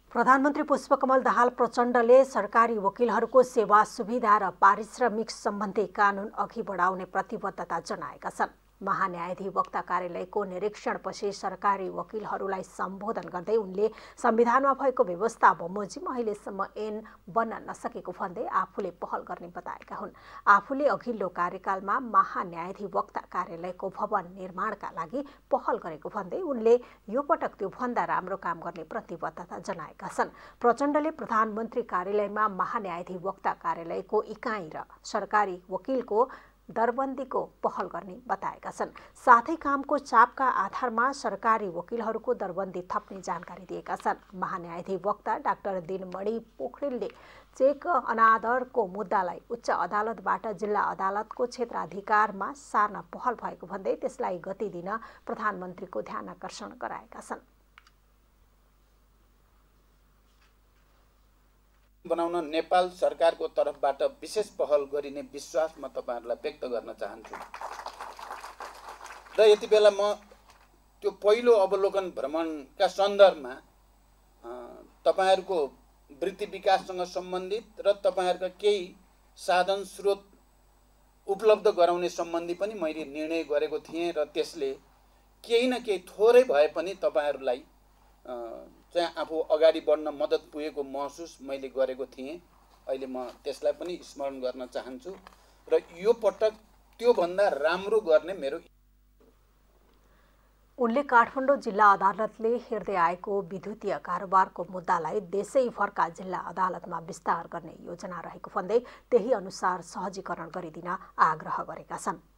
प्रधानमन्त्री पुष्पकमल दाहाल प्रचण्डले सरकारी वकिलहरूको सेवा सुविधा र पारिश्रमिक सम्बन्धी कानुन अघि बढाउने प्रतिबद्धता जनाएका छन्। महान्यायाधिवक्ता कार्यालयको निरीक्षणपछि सरकारी वकिलहरूलाई सम्बोधन गर्दै उनले संविधानमा भएको व्यवस्था बमोजिम अहिलेसम्म ऐन बन्न नसकेको भन्दै आफूले पहल गर्ने बताएका हुन्। आफूले अघिल्लो कार्यकालमा महान्यायाधिवक्ता कार्यालयको भवन निर्माणका लागि पहल गरेको भन्दै उनले यो पटक त्यो भन्दा राम्रो काम गर्ने प्रतिबद्धता जनाएका छन्। प्रचण्डले प्रधानमन्त्री कार्यालयमा महान्यायाधिवक्ता कार्यालयको इकाइ र सरकारी वकिलको दरबन्दीको पहल गर्ने बताएका छन्। साथै कामको चापका आधारमा सरकारी वकिलहरूको दरबन्दी थप्ने जानकारी दिएका छन्। महान्यायाधिवक्ता डाक्टर दिनमणि पोखरेलले चेक अनादरको मुद्दालाई उच्च अदालतबाट जिल्ला अदालतको क्षेत्राधिकारमा सार्न पहल भएको भन्दै त्यसलाई गति दिन प्रधानमन्त्रीको ध्यान आकर्षण गराएका छन्। बनाउन नेपाल सरकारको तर्फबाट विशेष पहल गरिने विश्वास म तपाईहरुलाई व्यक्त गर्न चाहन्छु। र यति बेला म त्यो पहिलो अवलोकन भ्रमणका सन्दर्भमा तपाईहरुको वृत्ति विकाससँग सम्बन्धित र तपाईहरुका केही साधन स्रोत उपलब्ध गराउने सम्बन्धी पनि मैले निर्णय गरेको थिएँ र त्यसले केही न केही थोरै भए पनि तपाईहरुलाई चाहिँ आफू अगाडि बढ्न मद्दत पुगेको महसुस मैले गरेको थिएँ। अहिले म त्यसलाई पनि स्मरण गर्न चाहन्छु र यो पटक त्यो भन्दा राम्रो गर्ने मेरो। उनले काठमाडौँ जिल्ला अदालतले हेर्दै आएको विद्युतीय कारोबारको मुद्दालाई देशैभरका जिल्ला अदालतमा विस्तार गर्ने योजना रहेको भन्दै त्यही अनुसार सहजीकरण गरिदिन आग्रह गरेका छन्।